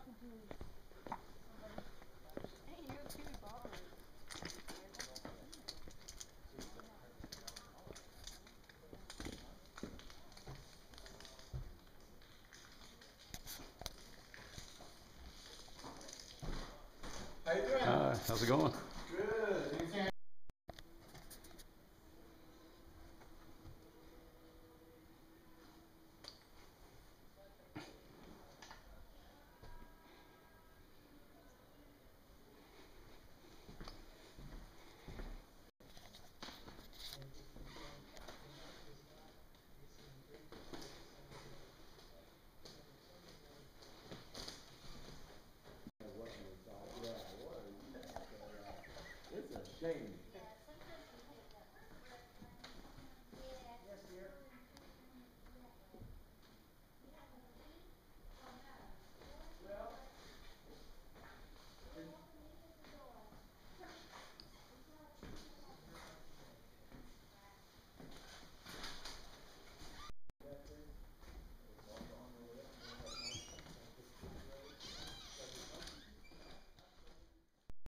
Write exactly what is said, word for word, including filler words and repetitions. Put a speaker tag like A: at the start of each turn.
A: talking to somebody. Hey, you too, Bob.
B: How you doing?
C: Hi, how's it going?
B: Good. You can It's a shame.